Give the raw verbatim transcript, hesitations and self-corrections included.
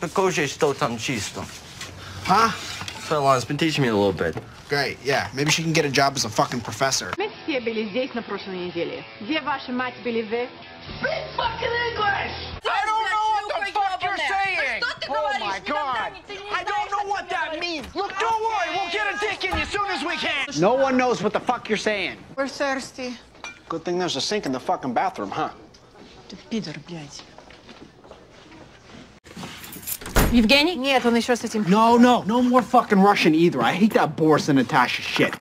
Покажи, что там чисто. Huh? Фэллон's been teaching me a little bit. Great, yeah. Maybe she can get a job as a fucking professor. Мы все были здесь на прошлой неделе. Где ваша мать были вы? Speak fucking English! I don't know what the fuck you're saying! Oh my god! I don't know what that means! Look, don't worry, we'll get a dick in you as soon as we can! No one knows what the fuck you're saying. We're thirsty. Good thing there's a sink in the fucking bathroom, huh? Ты пидор, блядь. Евгений? Нет, он еще с этим... No, no, no more fucking Russian either. I hate that Boris and Natasha shit.